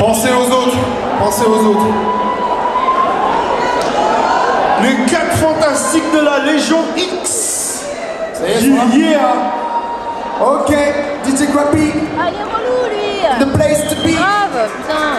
Pensez aux autres. Pensez aux autres. Les 4 fantastiques de la Légion X. Ça y est, Yeah. Ok, DJ Guapi, Ah, il est relou lui. the place to be. Grave, putain.